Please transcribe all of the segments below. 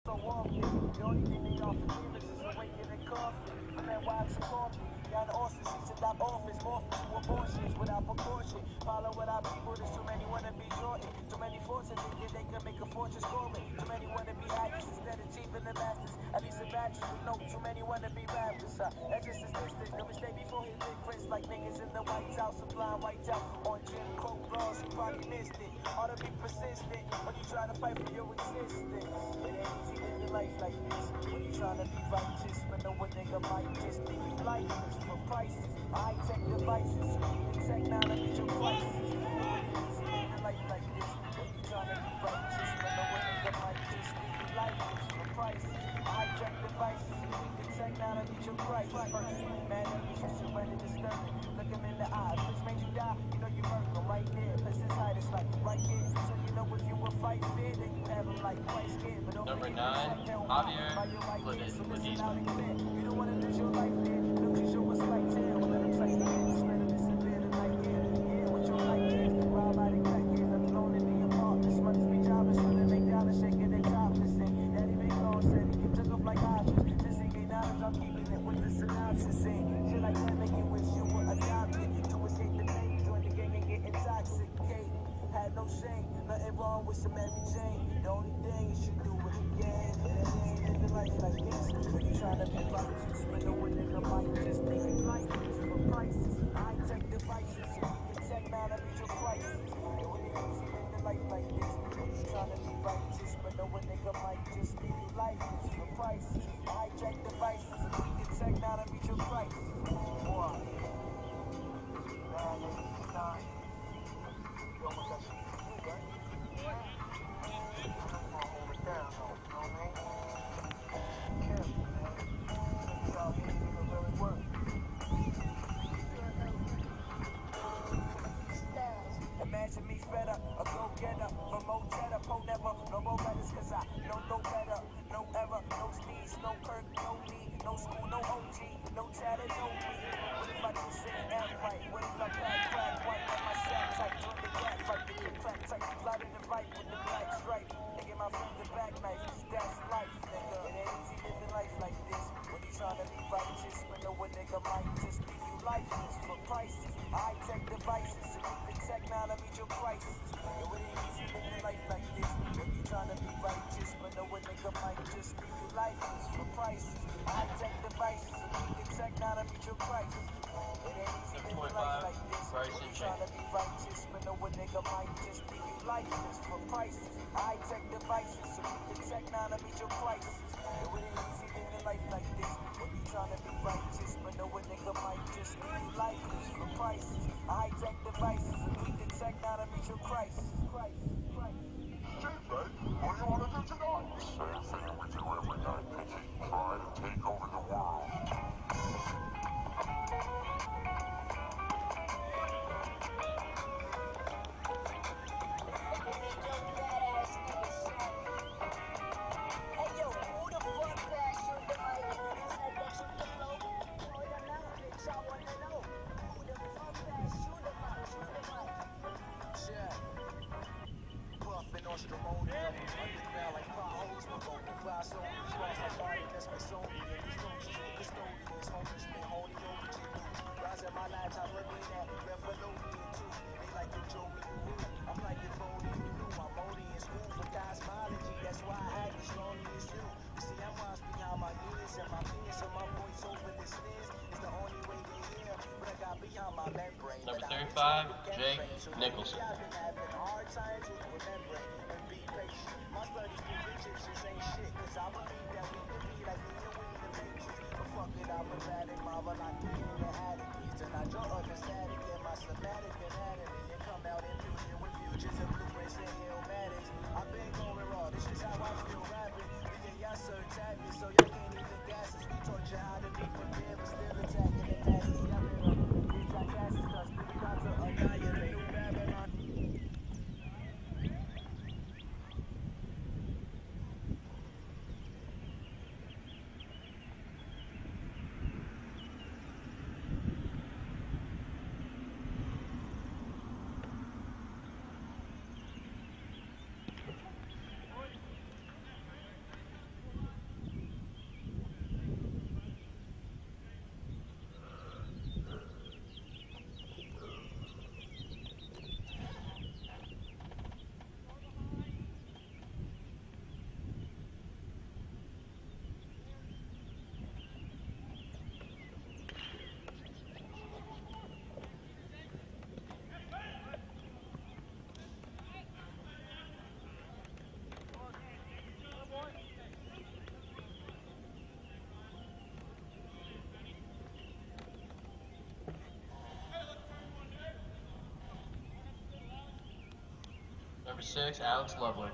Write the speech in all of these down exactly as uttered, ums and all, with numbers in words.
so often. The only thing they offer demons is awakening and coffee. The man wives and coffee. Down the Austin streets and top office, morphing to abortions without precaution. Follow what our people, there's too many wanna be Jordan. Too many forces thinking they can make a fortune scoring. Too many wanna be actors instead of achieving the masters. At least a bachelor's with no, too many wanna be rappers. Uh, that just is distance. The mistake before his big prince, like niggas in the White House, supplying white out on Jim Crow laws. You probably missed it. Hard to be persistent when you try to fight for your existence. It ain't easy living life like this when you trying to be righteous, but no one nigga might just think you lifeless for prices. High-tech devices, the technology to crisis. It ain't easy living life like this when you trying to be righteous, but no one nigga might just think you lifeless for prices. High-tech devices, the technology to crisis. Man, you should surrender disturbing. Look him in the eye. If this made you die, you know you murder him right there. Plus his height is like right here. So you know if you will fight fear, then you have him like quite scared. But Number nine, Javier, with it, with these ones. You don't want to lose your life there. Don't you show us like tail. Let him touch the head. Just let him disappear the night here. Yeah, what your life is. Rob out of crack here. Left alone in the apartment. Months be jobless. Still make dollars shaking their topless. And daddy been gone. Said he took up like options. Just ain't get knowledge. I'm keeping it with the synopsis. And shit like that make you wish you were adopted. To escape the pain. Join the gang and get intoxicated. Had no shame. Nothing wrong with some Mary Jane. The only thing is you do it again. And it ain't living life like this. When you trying to be righteous, but no one nigga might just think you lifeless for prices. High-tech devices, so you can technology to crisis. It ain't easy living life like this. When you trying to be righteous, but no one nigga might just think you lifeless for prices. High-tech devices, so you can technology to crisis. Boy. Man, it's not. You almost got shit to do, right? Imagine me fed up, a go-getter, from Mo Cheddar, Po never, no more letters, cause I don't know better, no error, no sneeze, no perk, no me, no school, no O G, no chatter, no me. What if I just say that right? What if I back crack white on my sack tight, join the cat fight, the good crack tight, fly in the fight with the black stripe, they get my friend the back knife, that's life, nigga. It ain't easy living life like this, when you tryna be righteous, but no one nigga might just think you lifeless for prices. High-tech devices, so you can technology your crisis. It ain't easy living life like this when you tryna be righteous, but no one nigga might just think you lifeless for prices. High-tech devices, so you can technology your crisis. It ain't easy living life like this when you tryna be righteous, but no one nigga might just think you lifeless for prices. High-tech devices, so you can technology your crisis. It ain't easy living life like this when you tryna be righteous, but no one nigga might just think you lifeless for prices. High-tech devices, so you can technology your crisis. Crisis, crisis. What do you want to do tonight? Same thing we do every night, Pinky. Try to take over the world. Number thirty-five, Jake Nicholson. Number six, Alex Lovewood.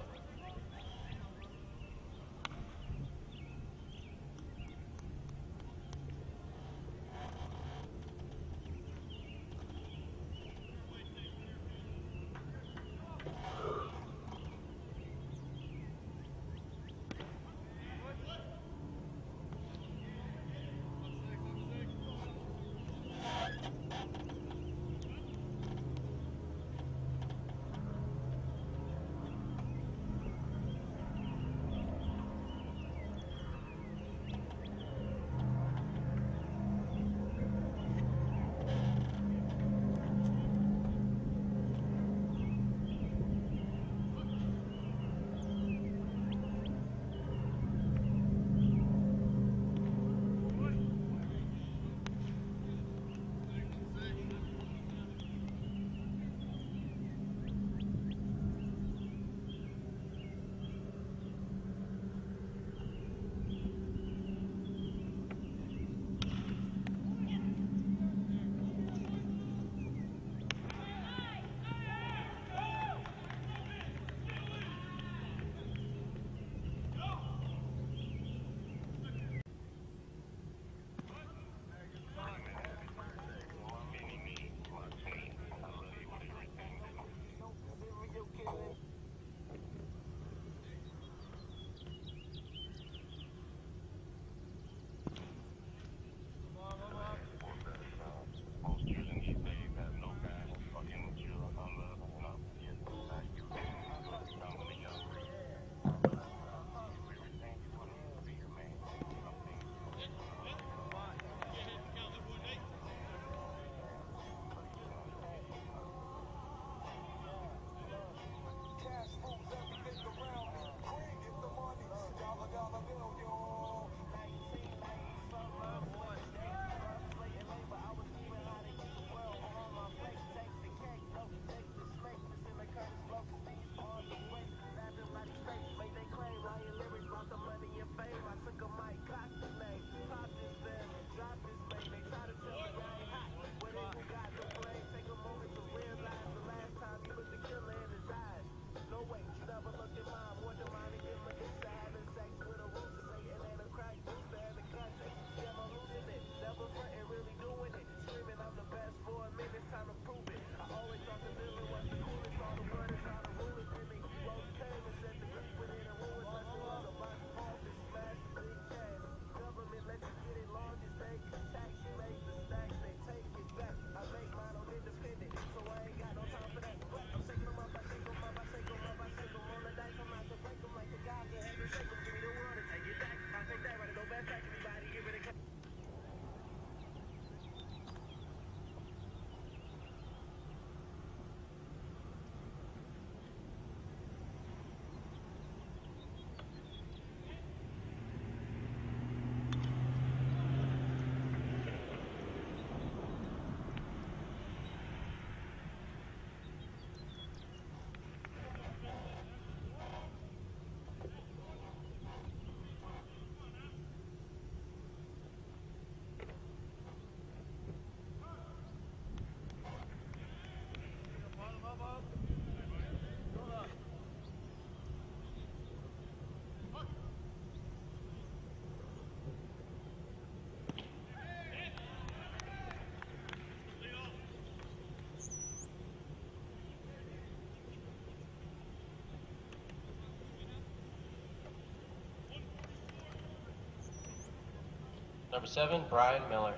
Number seven, Brian Miller.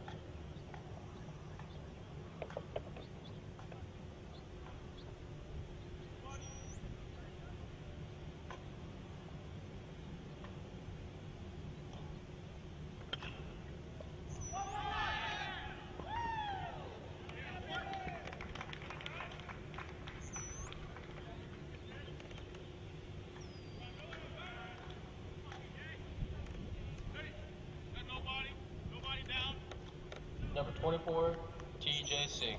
Number twenty-four, T J Singh.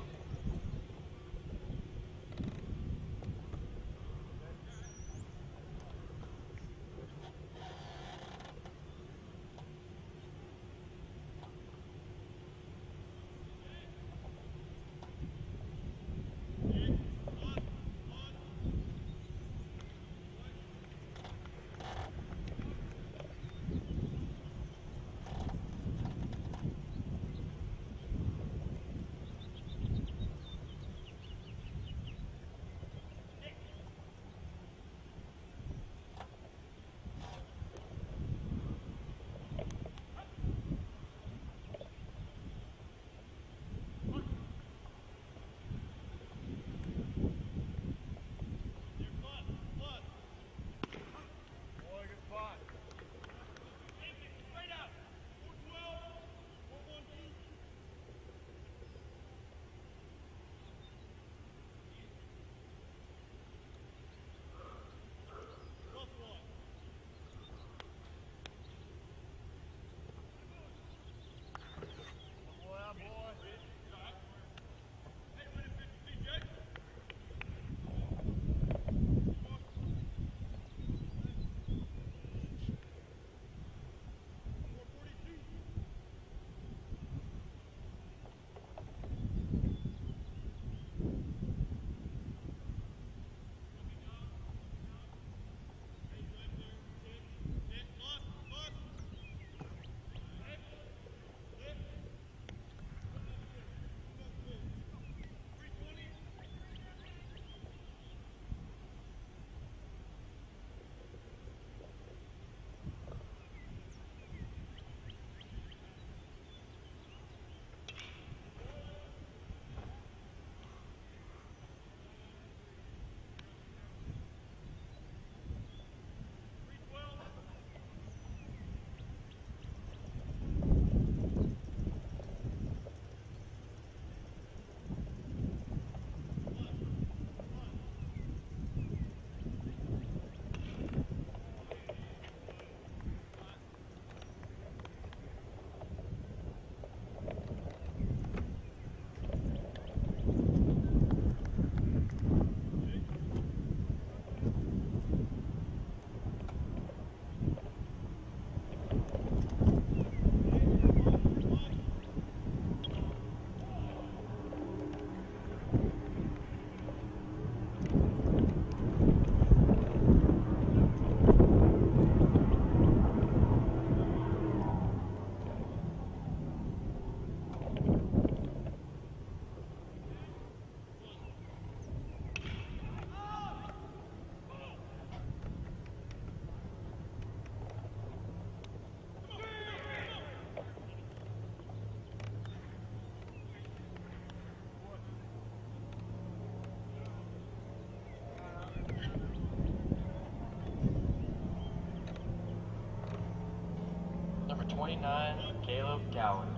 twenty-nine, Caleb Cowan.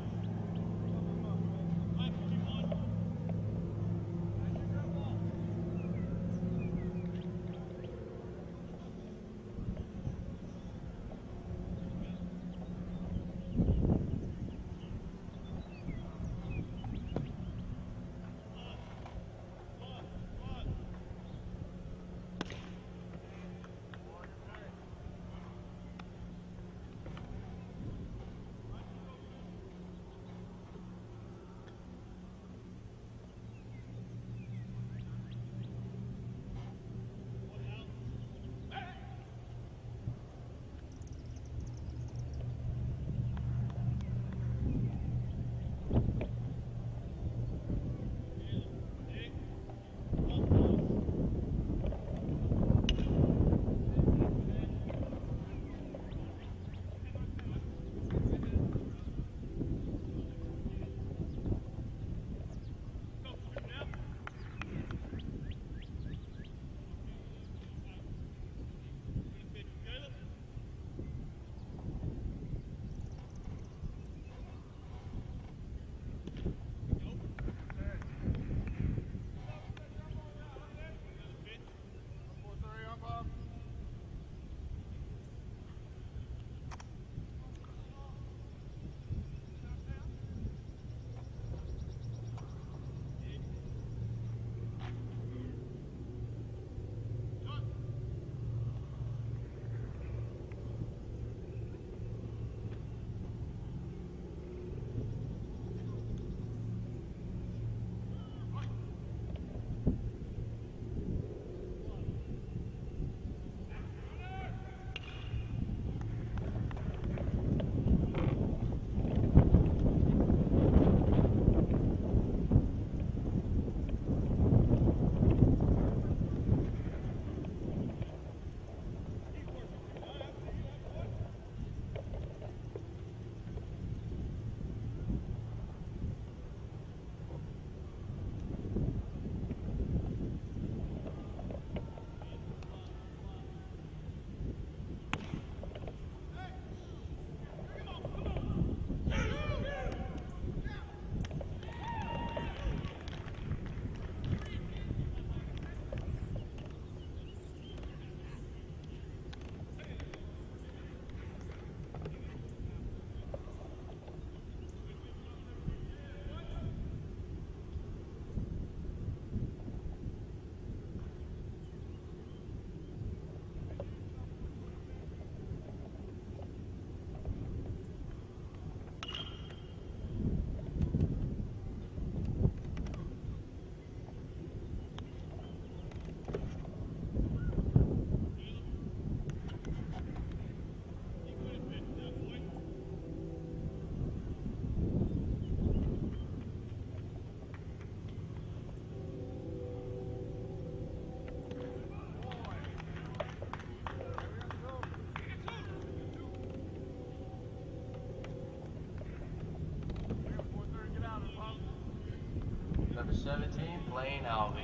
Number seventeen, Blaine Alvey.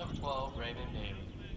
Number twelve, Raymond Bailey.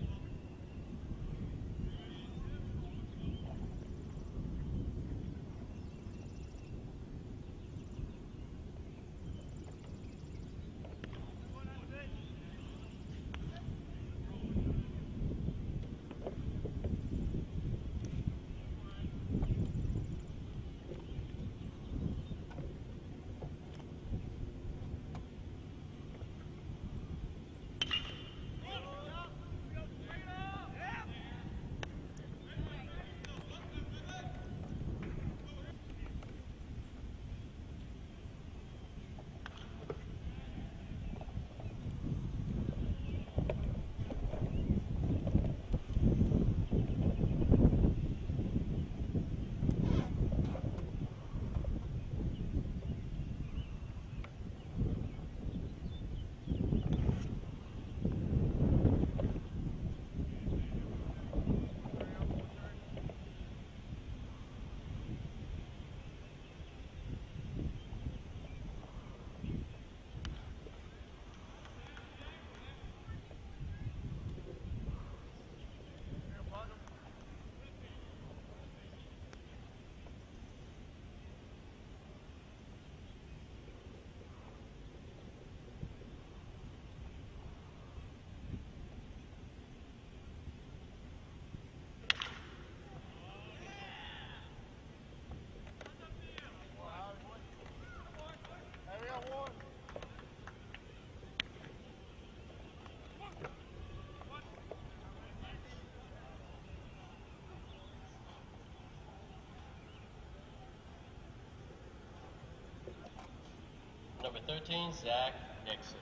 Number thirteen, Zach Nixon.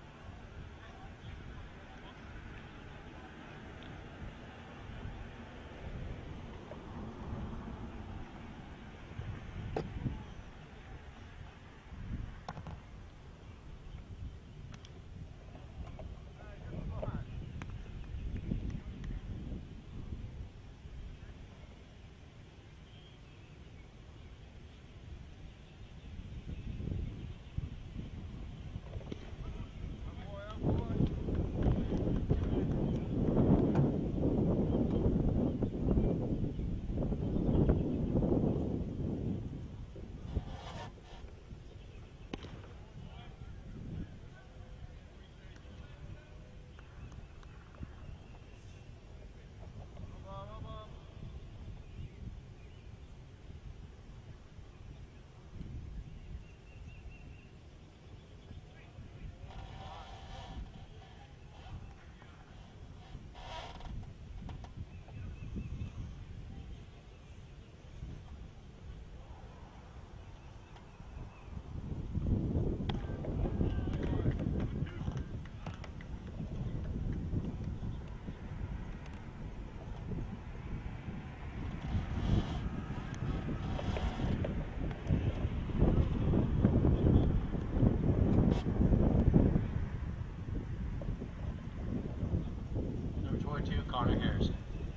Connor Harrison.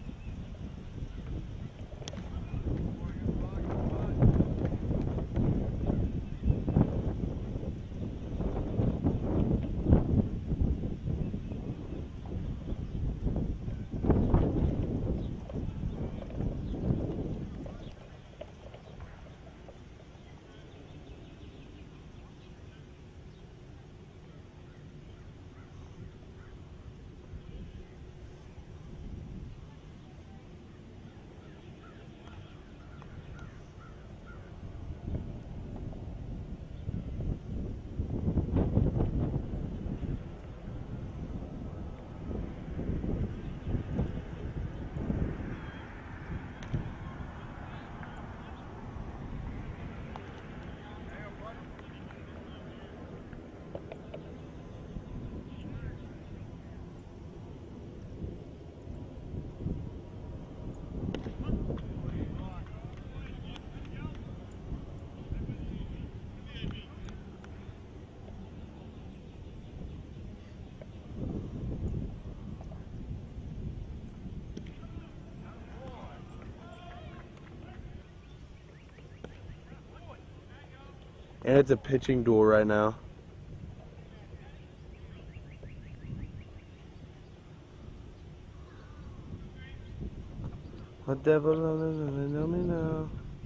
And it's a pitching duel right now. What devil know me now?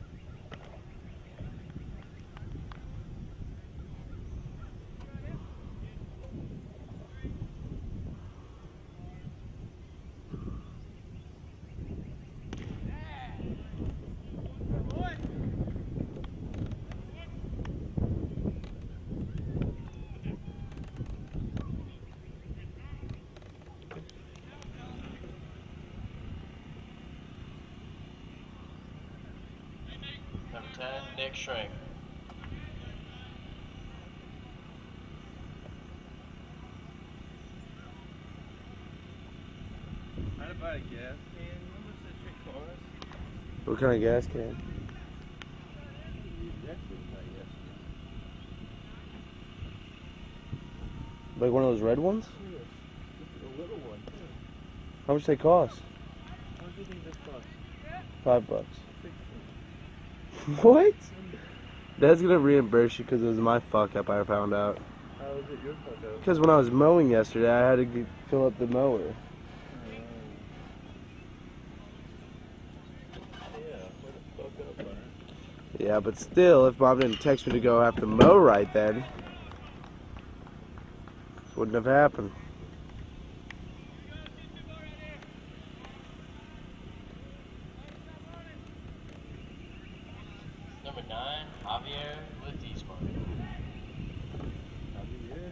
Number ten, Nick Shrink. How to buy a gas can? How much that shit cost? What kind of gas can? Like one of those red ones? Yeah, just a little one too. How much they cost? How much do you think this costs? Five bucks. Sixteen. What? Dad's gonna reimburse you because it was my fuck up. I found out. How was it your fuck up? Because when I was mowing yesterday, I had to get, fill up the mower. Um, yeah, what a fuck up, Leonard. Yeah, but still, if Mom didn't text me to go have to mow right then, this wouldn't have happened. Number nine, Javier Ledesma. Javier.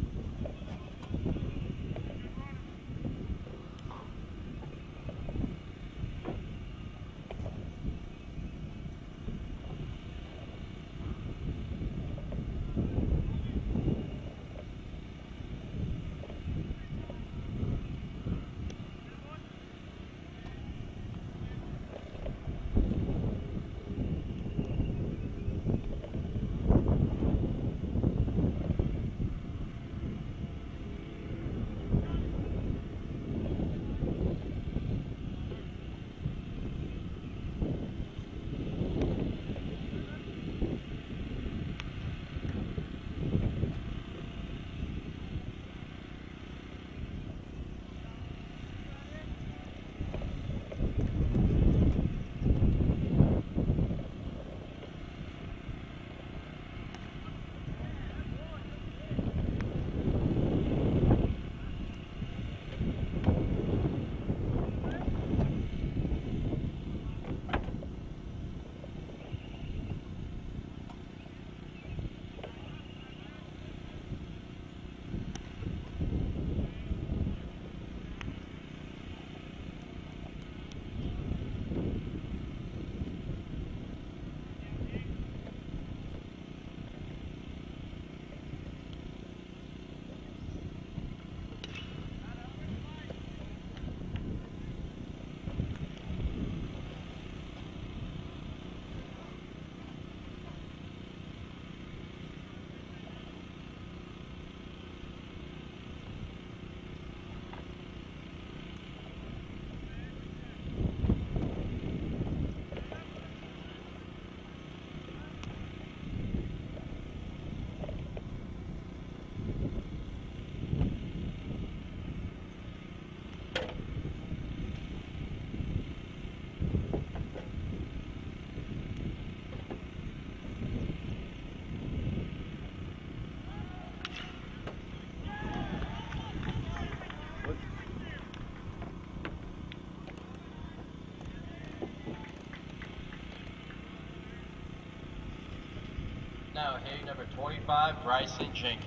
Now hitting number twenty-five, Bryson Jenkins.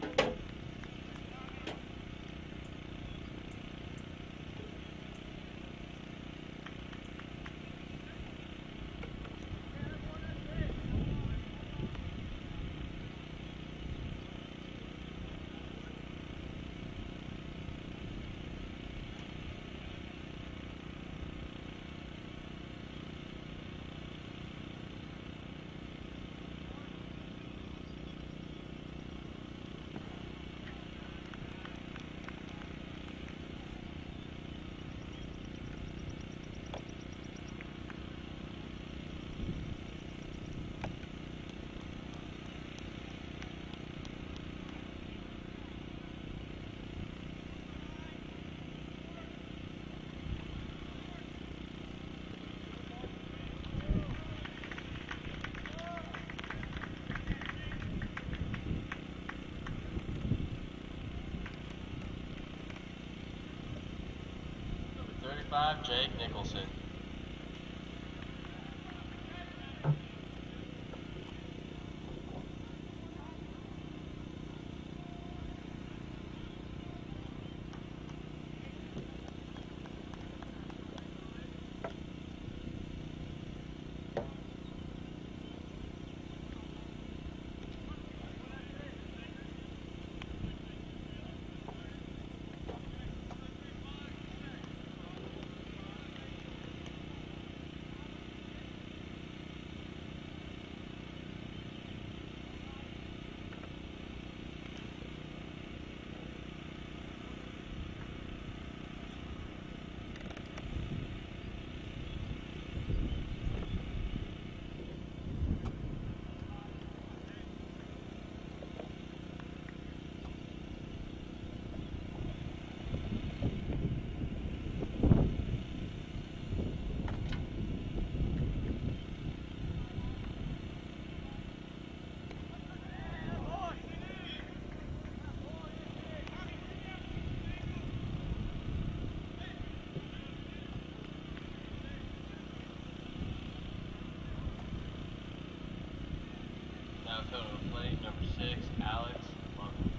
thirty-five, Jake Nicholson. Now total plate number six, Alex London.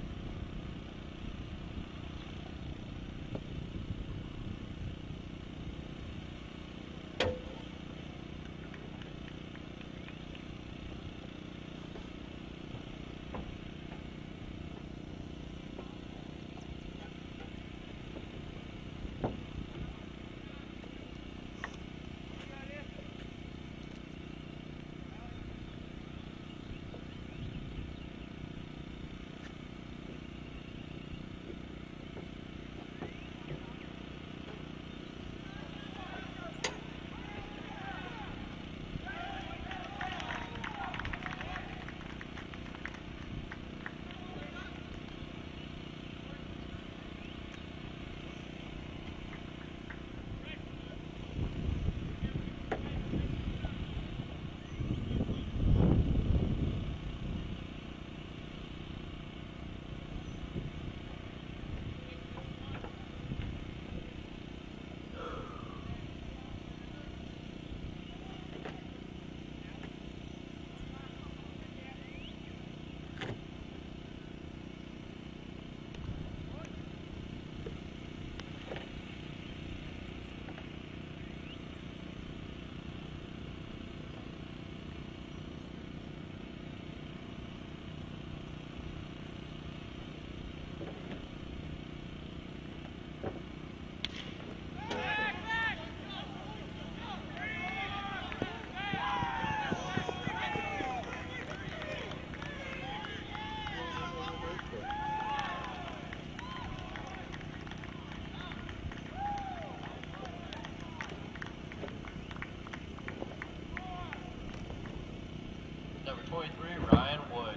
Number twenty-three, Ryan Wood.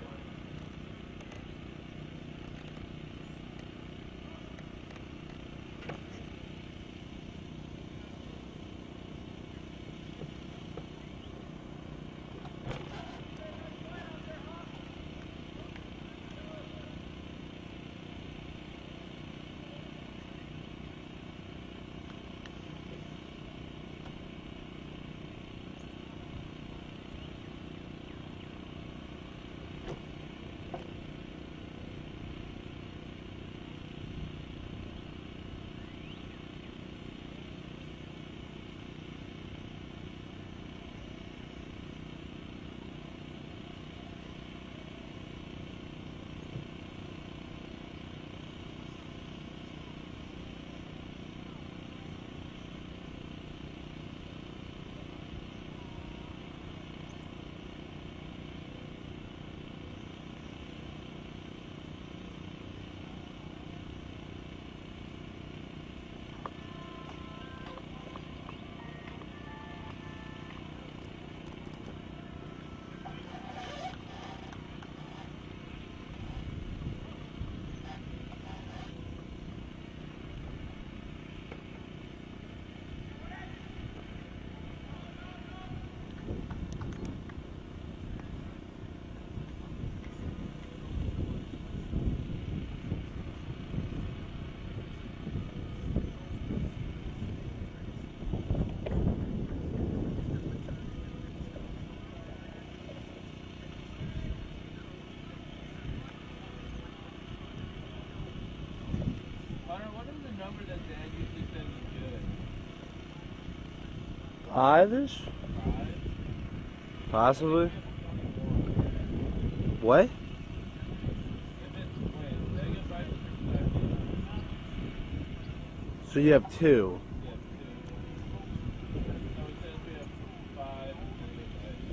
number that Dad usually said was good? Five-ish? Five? Possibly. What? If it's, wait, megabytes per second. So you have two. Yeah, two. So it says we have five megabytes.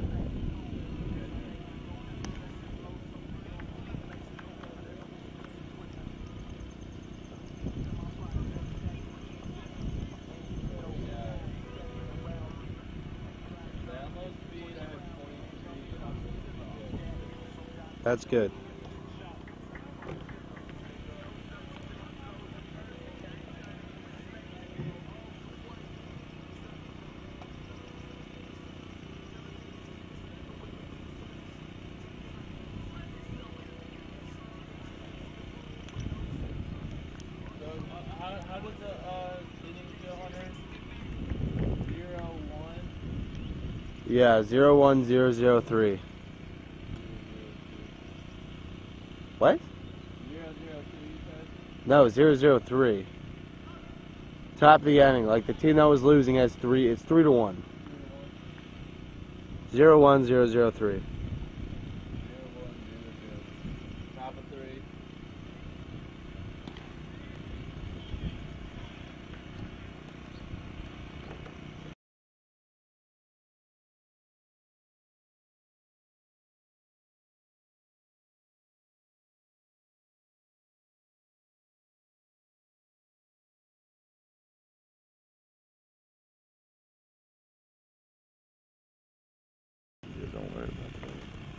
Download speed, I have twenty-three. That's good. So, uh, how, how does the uh, inning feel, Hunter? Zero, one. Yeah, zero one zero zero three. What? Zero, zero, two, you said? No, zero zero three. Top of the inning, like the team that was losing has three. It's three to one. Zero one zero zero three. Zero, one, zero, zero. Top of three. Don't worry about that.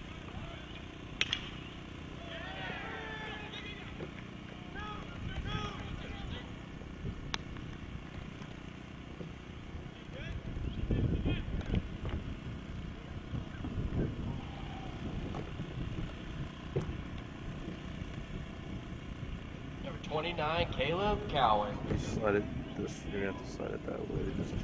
Number twenty-nine, Caleb Cowan. You slide it. This, you're gonna have to slide it that way. Just.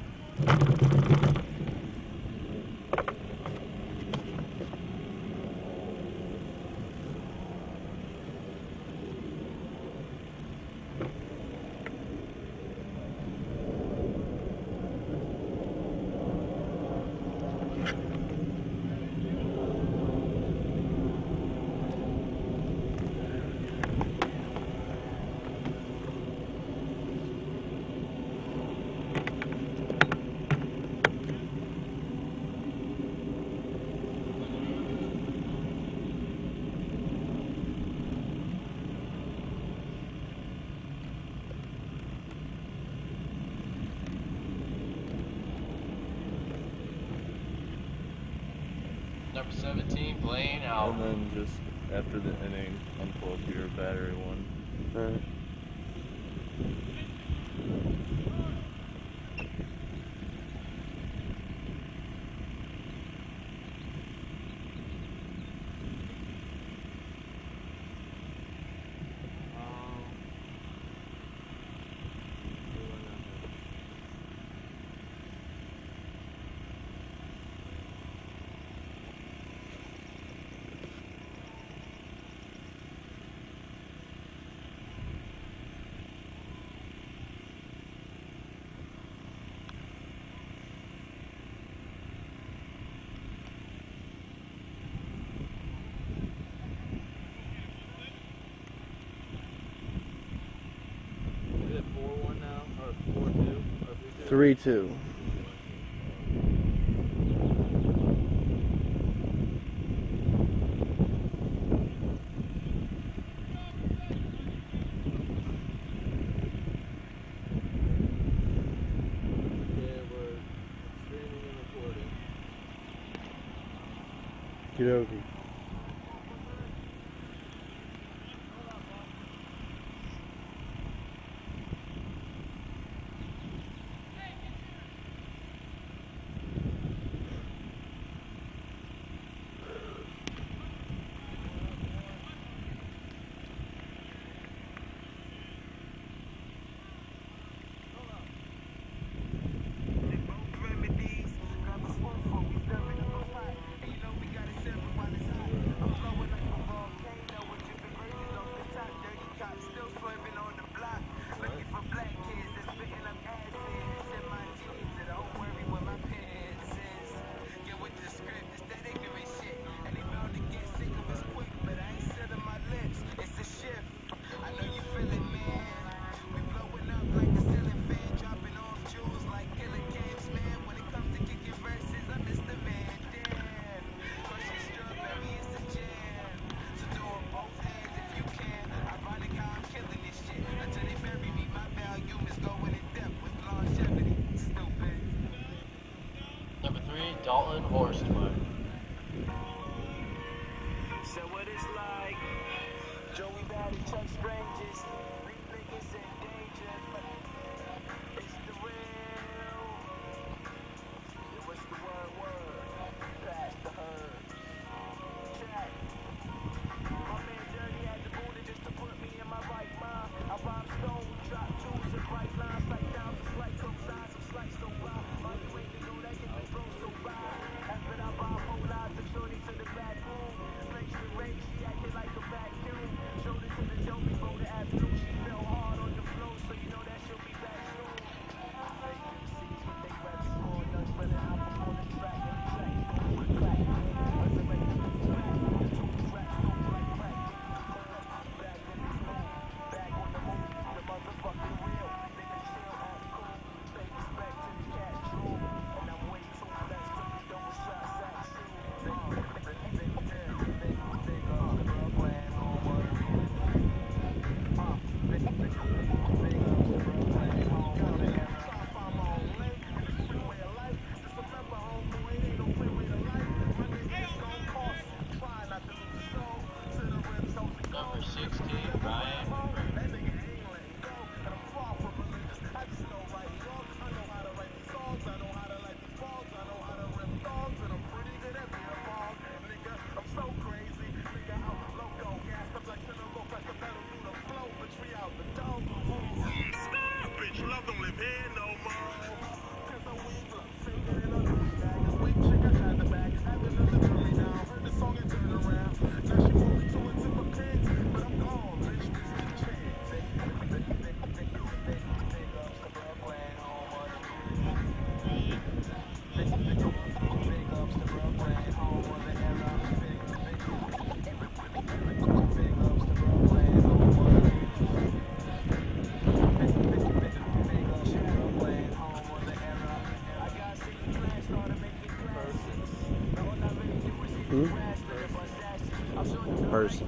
Number seventeen, Blaine out. And then just after the inning, unplug your battery one. Alright. Is it four one now? Or four two? Or Three two. Yeah, we're streaming and recording. Okey-dokey. Remedies, grab a spoonful, we stir it up a pot. You know we got it separate while it's hot. strangers. We think it's in danger, but it's the real. It was the word word. Pass the herd. Check. My man Journey had the booty just to put me in my right mind. I rhyme stone, drop jewels and bright lines, like down the slight cosigns of slice so by. While you ain't to know that can be flow so by. After I bipolarize the shorty to the back room. Face the race, she acted like a vacuum. Showed it to the dope before the afternoon. She fell hard on the floor, so you know that she'll be back soon. Fake M Cs with they rap score, nuts running out before the track. Every track is going with crack. Resurrect the beats back. The two tracks don't like crack. Back in this mood, back on the move. The motherfucking real, nigga chill, act cool. Pay respect to the cat true. And I'm way too blessed to be done with shots at shoes. Number sixteen, Ryan. Bitch, love don't live here no more. Hmm? Person.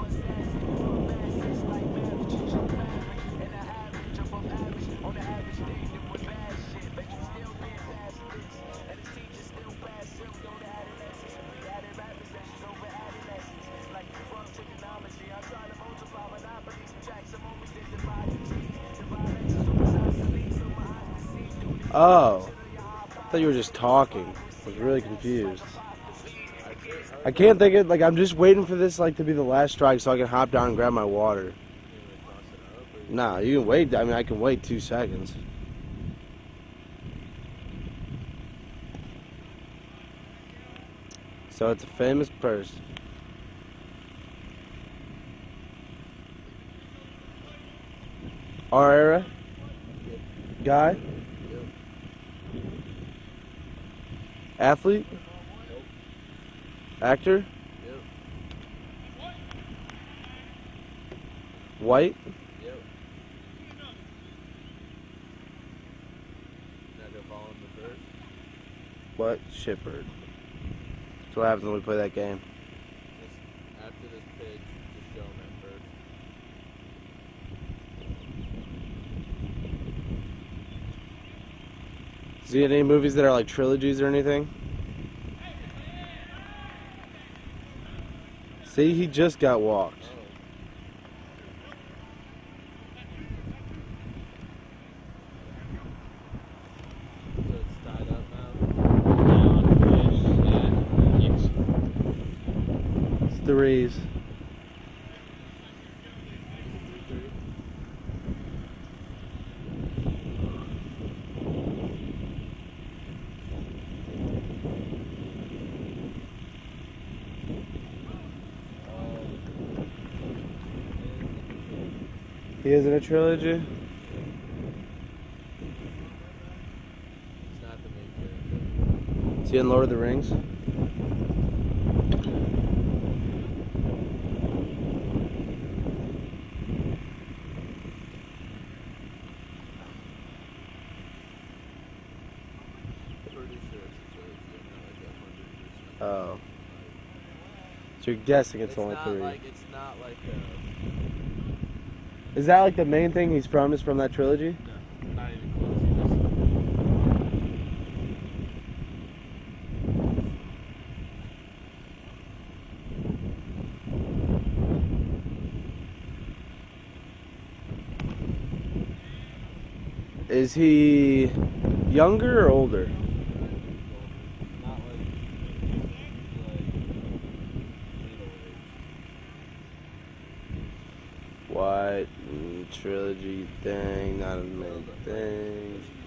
Oh, I thought you were just talking. I was really confused. I can't think of, like, I'm just waiting for this, like, to be the last strike so I can hop down and grab my water. Nah, you can wait. I mean, I can wait two seconds. So it's a famous person. Our era? Guy? Athlete? Actor? Yep. White? Yep. Not gonna fall in the first. What? Shitbird. That's what happens when we play that game. Just after this pitch, just show him at first. Is he in any movies that are like trilogies or anything? See, he just got walked. So it's tied up now. Down, pitch, yeah, It's threes. He is in a trilogy? It's not the main character. Is he in Lord of the Rings? Pretty sure it's a trilogy. I'm not like a hundred percent. Oh. So you're guessing it's, It's only not three. like it's not like a Is that like the main thing he's from is from that trilogy? no, not even close. He just- Is he younger or older? Not like, like middle age. What mm, trilogy thing? Not a main thing.